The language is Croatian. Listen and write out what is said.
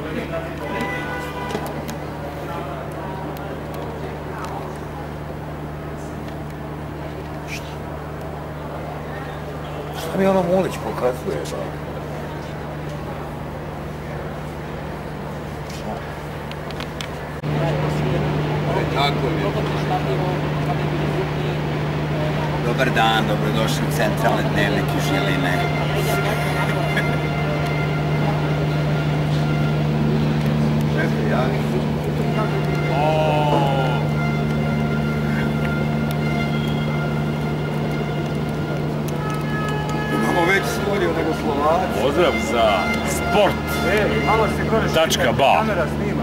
Šta mi ono Mulić pokazuje? Dobar dan, dobrodošli u centralne dnevnike Žiline. Čekaj, ja... Imamo već studio nego Slovaci. Pozdrav za sport.ba.